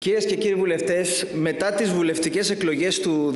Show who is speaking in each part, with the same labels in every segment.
Speaker 1: Κυρίες και κύριοι βουλευτές, μετά τις βουλευτικές εκλογές του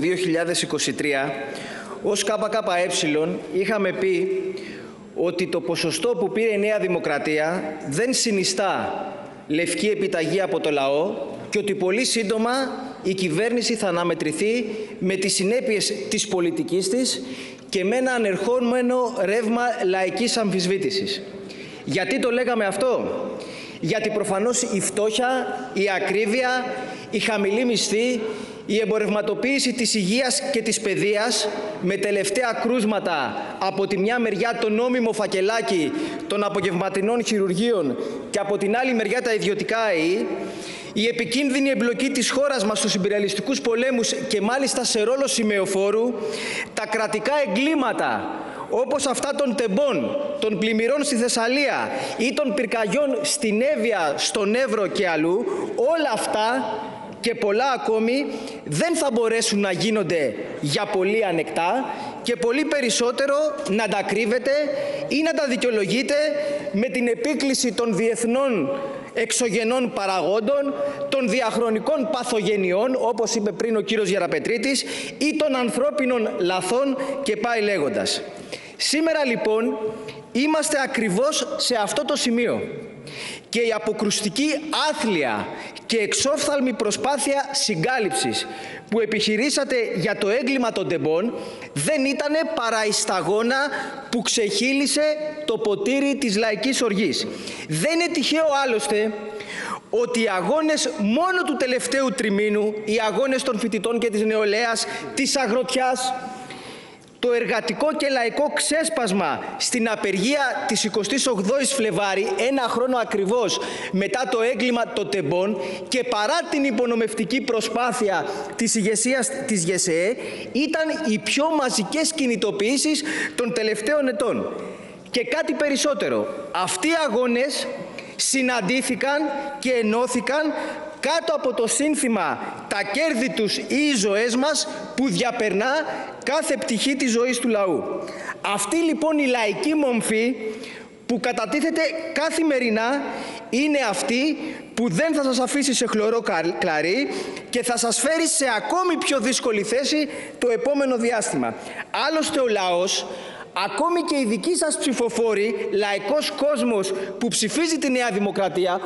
Speaker 1: 2023, ως ΚΚΕ είχαμε πει ότι το ποσοστό που πήρε η Νέα Δημοκρατία δεν συνιστά λευκή επιταγή από το λαό και ότι πολύ σύντομα η κυβέρνηση θα αναμετρηθεί με τις συνέπειες της πολιτικής της και με ένα ανερχόμενο ρεύμα λαϊκής αμφισβήτησης. Γιατί το λέγαμε αυτό? Γιατί προφανώς η φτώχεια, η ακρίβεια, η χαμηλή μισθή, η εμπορευματοποίηση της υγείας και της παιδείας με τελευταία κρούσματα από τη μια μεριά το νόμιμο φακελάκι των απογευματινών χειρουργείων και από την άλλη μεριά τα ιδιωτικά ΑΕΗ, η επικίνδυνη εμπλοκή της χώρας μας στους ιμπεριαλιστικούς πολέμους και μάλιστα σε ρόλο σημεοφόρου, τα κρατικά εγκλήματα όπως αυτά των τεμπών, των πλημμυρών στη Θεσσαλία ή των πυρκαγιών στην Εύβοια, στον Εύρο και αλλού, όλα αυτά και πολλά ακόμη δεν θα μπορέσουν να γίνονται για πολύ ανεκτά και πολύ περισσότερο να τα κρύβετε ή να τα δικαιολογείτε με την επίκληση των διεθνών εξωγενών παραγόντων, των διαχρονικών παθογενειών, όπως είπε πριν ο κύριος Γεραπετρίτης, ή των ανθρώπινων λαθών και πάει λέγοντας. Σήμερα λοιπόν είμαστε ακριβώς σε αυτό το σημείο και η αποκρουστική άθλια και εξόφθαλμη προσπάθεια συγκάλυψης που επιχειρήσατε για το έγκλημα των τεμπών δεν ήτανε παρά η σταγόνα που ξεχύλισε το ποτήρι της λαϊκής οργής. Δεν είναι τυχαίο άλλωστε ότι οι αγώνες μόνο του τελευταίου τριμήνου, οι αγώνες των φοιτητών και της νεολαίας, της αγροτιάς, το εργατικό και λαϊκό ξέσπασμα στην απεργία της 28ης Φλεβάρη, ένα χρόνο ακριβώς μετά το έγκλημα των τεμπών και παρά την υπονομευτική προσπάθεια της ηγεσίας της ΓΕΣΕΕ, ήταν οι πιο μαζικές κινητοποιήσεις των τελευταίων ετών. Και κάτι περισσότερο, αυτοί οι αγώνες συναντήθηκαν και ενώθηκαν κάτω από το σύνθημα «Τα κέρδη τους ή οι ζωές μας» που διαπερνά κάθε πτυχή της ζωής του λαού. Αυτή λοιπόν η λαϊκή μομφή που κατατίθεται καθημερινά είναι αυτή που δεν θα σας αφήσει σε χλωρό κλαρί και θα σας φέρει σε ακόμη πιο δύσκολη θέση το επόμενο διάστημα. Άλλωστε ο λαός, ακόμη και οι δικοί σας ψηφοφόροι, λαϊκός κόσμος που ψηφίζει τη Νέα Δημοκρατία,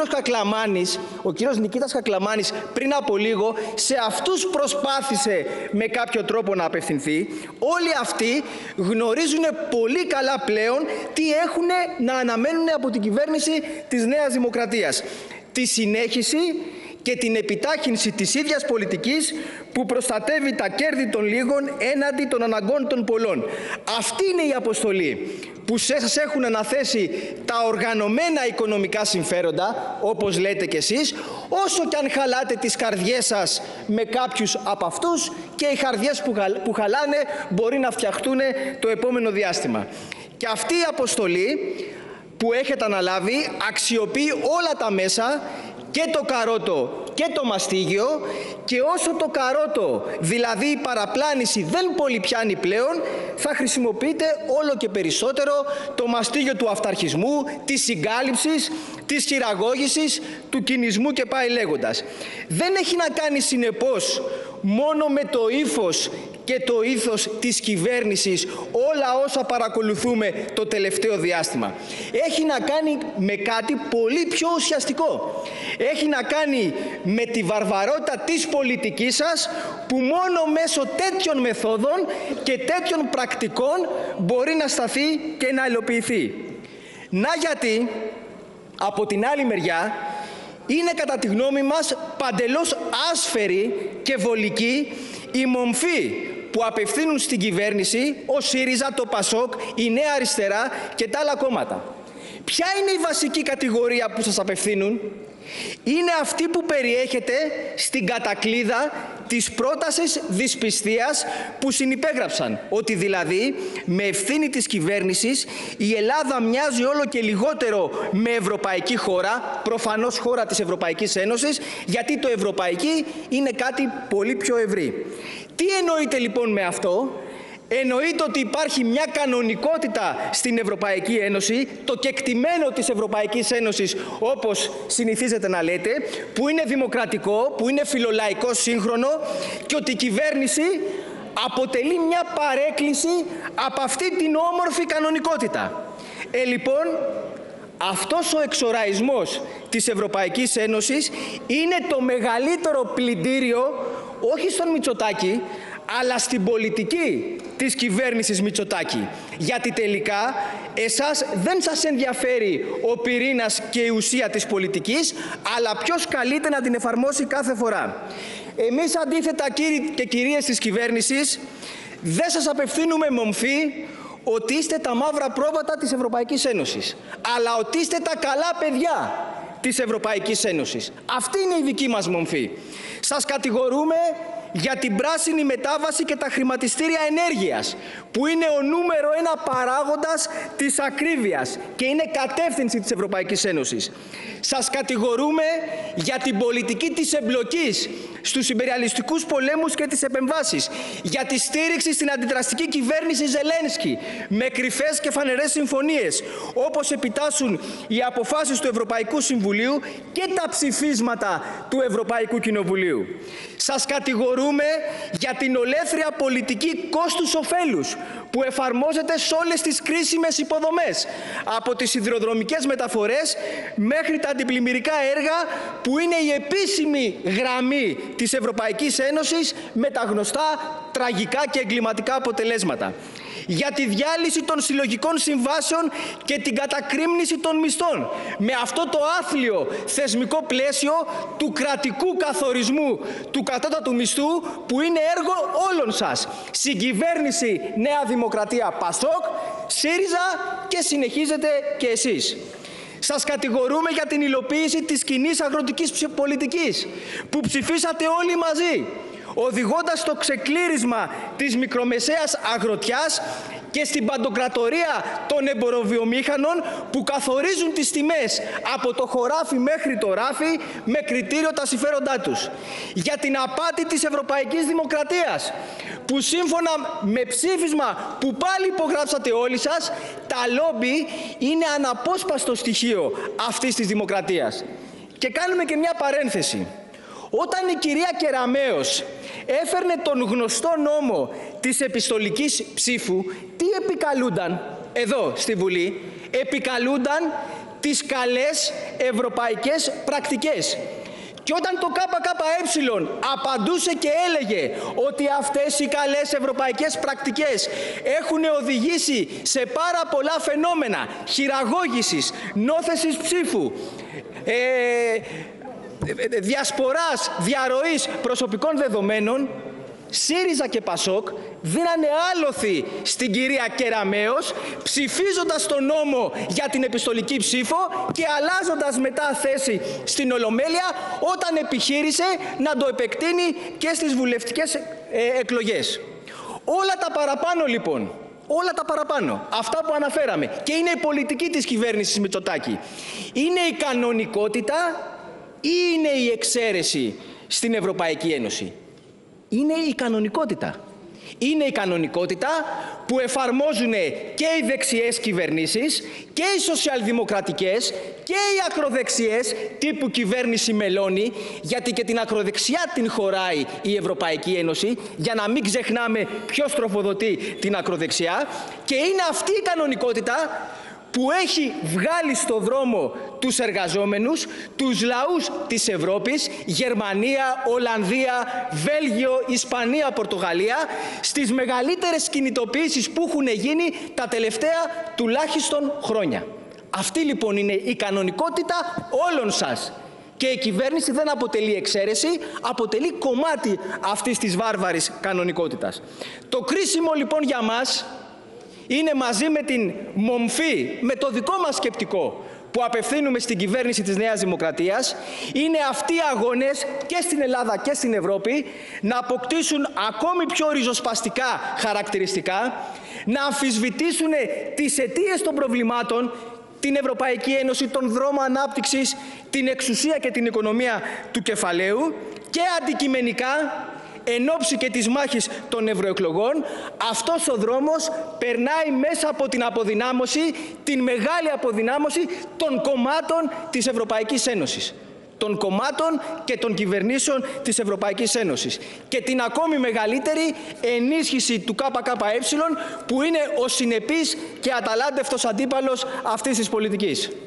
Speaker 1: ο κύριος Νικήτας Χακλαμάνης πριν από λίγο, σε αυτούς προσπάθησε με κάποιο τρόπο να απευθυνθεί. Όλοι αυτοί γνωρίζουν πολύ καλά πλέον τι έχουν να αναμένουν από την κυβέρνηση της Νέας Δημοκρατίας. Τη συνέχιση και την επιτάχυνση της ίδιας πολιτικής που προστατεύει τα κέρδη των λίγων έναντι των αναγκών των πολλών. Αυτή είναι η αποστολή που σας έχουν αναθέσει τα οργανωμένα οικονομικά συμφέροντα, όπως λέτε κι εσείς, όσο κι αν χαλάτε τις καρδιές σας με κάποιους από αυτούς και οι καρδιές που χαλάνε μπορεί να φτιαχτούν το επόμενο διάστημα. Και αυτή η αποστολή που έχετε αναλάβει αξιοποιεί όλα τα μέσα, και το καρότο και το μαστίγιο, και όσο το καρότο, δηλαδή η παραπλάνηση, δεν πολύ πιάνει πλέον, θα χρησιμοποιείτε όλο και περισσότερο το μαστίγιο του αυταρχισμού, της συγκάλυψης, της χειραγώγησης, του κινησμού και πάει λέγοντας. Δεν έχει να κάνει συνεπώς μόνο με το ύφος και το ήθος της κυβέρνησης όλα όσα παρακολουθούμε το τελευταίο διάστημα. Έχει να κάνει με κάτι πολύ πιο ουσιαστικό. Έχει να κάνει με τη βαρβαρότητα της πολιτικής σας που μόνο μέσω τέτοιων μεθόδων και τέτοιων πρακτικών μπορεί να σταθεί και να υλοποιηθεί. Να γιατί, από την άλλη μεριά, είναι κατά τη γνώμη μας παντελώς άσφαιρη και βολική η μομφή που απευθύνουν στην κυβέρνηση ο ΣΥΡΙΖΑ, το ΠΑΣΟΚ, η Νέα Αριστερά και τα άλλα κόμματα. Ποια είναι η βασική κατηγορία που σας απευθύνουν? Είναι αυτή που περιέχεται στην κατακλείδα της πρότασης δυσπιστίας που συνυπέγραψαν, ότι δηλαδή με ευθύνη της κυβέρνησης η Ελλάδα μοιάζει όλο και λιγότερο με ευρωπαϊκή χώρα, προφανώς χώρα της Ευρωπαϊκής Ένωσης, γιατί το ευρωπαϊκή είναι κάτι πολύ πιο ευρύ. Τι εννοείται λοιπόν με αυτό? Εννοείται ότι υπάρχει μια κανονικότητα στην Ευρωπαϊκή Ένωση, το κεκτημένο της Ευρωπαϊκής Ένωσης, όπως συνηθίζετε να λέτε, που είναι δημοκρατικό, που είναι φιλολαϊκό, σύγχρονο, και ότι η κυβέρνηση αποτελεί μια παρέκκληση από αυτή την όμορφη κανονικότητα. Λοιπόν, αυτός ο εξοραϊσμός της Ευρωπαϊκής Ένωσης είναι το μεγαλύτερο πλυντήριο, όχι στον Μητσοτάκη, αλλά στην πολιτική της κυβέρνησης Μητσοτάκη. Γιατί τελικά εσάς δεν σας ενδιαφέρει ο πυρήνας και η ουσία της πολιτικής, αλλά ποιος καλείται να την εφαρμόσει κάθε φορά. Εμείς αντίθετα, κύριοι και κυρίες της κυβέρνησης, δεν σας απευθύνουμε μομφή ότι είστε τα μαύρα πρόβατα της Ευρωπαϊκής Ένωσης, αλλά ότι είστε τα καλά παιδιά της Ευρωπαϊκής Ένωσης. Αυτή είναι η δική μας μομφή. Σας κατηγορούμε για την πράσινη μετάβαση και τα χρηματιστήρια ενέργειας, που είναι ο νούμερο ένα παράγοντας της ακρίβειας και είναι κατεύθυνση της Ευρωπαϊκής Ένωσης. Σας κατηγορούμε για την πολιτική της εμπλοκής στους ιμπεριαλιστικούς πολέμους και τις επεμβάσεις, για τη στήριξη στην αντιδραστική κυβέρνηση Ζελένσκι με κρυφές και φανερές συμφωνίες, όπως επιτάσσουν οι αποφάσεις του Ευρωπαϊκού Συμβουλίου και τα ψηφίσματα του Ευρωπαϊκού Κοινοβουλίου. Σας κατηγορούμε για την ολέθρια πολιτική κόστους-οφέλους που εφαρμόζεται σε όλες τις κρίσιμες υποδομές, από τις σιδηροδρομικές μεταφορές μέχρι τα αντιπλημμυρικά έργα, που είναι η επίσημη γραμμή της Ευρωπαϊκής Ένωσης με τα γνωστά τραγικά και εγκληματικά αποτελέσματα. Για τη διάλυση των συλλογικών συμβάσεων και την κατακρίμνηση των μισθών, με αυτό το άθλιο θεσμικό πλαίσιο του κρατικού καθορισμού του κατώτατου μισθού, που είναι έργο όλων σας. Συγκυβέρνηση Νέα Δημοκρατία ΠΑΣΟΚ, ΣΥΡΙΖΑ και συνεχίζετε και εσείς. Σας κατηγορούμε για την υλοποίηση της κοινής αγροτικής πολιτικής που ψηφίσατε όλοι μαζί, οδηγώντας το ξεκλήρισμα της μικρομεσαίας αγροτιάς και στην παντοκρατορία των εμποροβιομήχανων που καθορίζουν τις τιμές από το χωράφι μέχρι το ράφι με κριτήριο τα συμφέροντά τους. Για την απάτη της Ευρωπαϊκής Δημοκρατίας, που σύμφωνα με ψήφισμα που πάλι υπογράψατε όλοι σας, τα λόμπι είναι αναπόσπαστο στοιχείο αυτής της δημοκρατίας. Και κάνουμε και μια παρένθεση. Όταν η κυρία Κεραμέως έφερνε τον γνωστό νόμο της επιστολικής ψήφου, τι επικαλούνταν εδώ στη Βουλή? Επικαλούνταν τις καλές ευρωπαϊκές πρακτικές. Και όταν το ΚΚΕ απαντούσε και έλεγε ότι αυτές οι καλές ευρωπαϊκές πρακτικές έχουν οδηγήσει σε πάρα πολλά φαινόμενα χειραγώγησης, νόθεσης ψήφου, διασποράς, διαρροής προσωπικών δεδομένων, ΣΥΡΙΖΑ και ΠΑΣΟΚ δίνανε άλοθη στην κυρία Κεραμέως, ψηφίζοντας τον νόμο για την επιστολική ψήφο και αλλάζοντας μετά θέση στην Ολομέλεια όταν επιχείρησε να το επεκτείνει και στις βουλευτικές εκλογές. Όλα τα παραπάνω λοιπόν, όλα τα παραπάνω, αυτά που αναφέραμε, και είναι η πολιτική της κυβέρνησης Μητσοτάκη, είναι η κανονικότητα ή είναι η εξαίρεση στην Ευρωπαϊκή Ένωση? Είναι η κανονικότητα. Είναι η κανονικότητα που εφαρμόζουν και οι δεξιές κυβερνήσεις και οι σοσιαλδημοκρατικές και οι ακροδεξιές τύπου κυβέρνηση Μελώνη, γιατί και την ακροδεξιά την χωράει η Ευρωπαϊκή Ένωση, για να μην ξεχνάμε ποιος τροφοδοτεί την ακροδεξιά, και είναι αυτή η κανονικότητα που έχει βγάλει στο δρόμο τους εργαζόμενους, τους λαούς της Ευρώπης, Γερμανία, Ολλανδία, Βέλγιο, Ισπανία, Πορτογαλία, στις μεγαλύτερες κινητοποιήσεις που έχουν γίνει τα τελευταία τουλάχιστον χρόνια. Αυτή λοιπόν είναι η κανονικότητα όλων σας. Και η κυβέρνηση δεν αποτελεί εξαίρεση, αποτελεί κομμάτι αυτής της βάρβαρης κανονικότητας. Το κρίσιμο λοιπόν για μας είναι, μαζί με την μομφή, με το δικό μας σκεπτικό που απευθύνουμε στην κυβέρνηση της Νέας Δημοκρατίας, είναι αυτοί οι αγώνες και στην Ελλάδα και στην Ευρώπη να αποκτήσουν ακόμη πιο ριζοσπαστικά χαρακτηριστικά, να αμφισβητήσουν τις αιτίες των προβλημάτων, την Ευρωπαϊκή Ένωση, τον δρόμο ανάπτυξης, την εξουσία και την οικονομία του κεφαλαίου, και αντικειμενικά εν ώψη και της μάχης των ευρωεκλογών, αυτός ο δρόμος περνάει μέσα από την αποδυνάμωση, την μεγάλη αποδυνάμωση των κομμάτων της Ευρωπαϊκής Ένωσης. Των κομμάτων και των κυβερνήσεων της Ευρωπαϊκής Ένωσης και την ακόμη μεγαλύτερη ενίσχυση του ΚΚΕ, που είναι ο συνεπής και αταλάντευτος αντίπαλος αυτής της πολιτικής.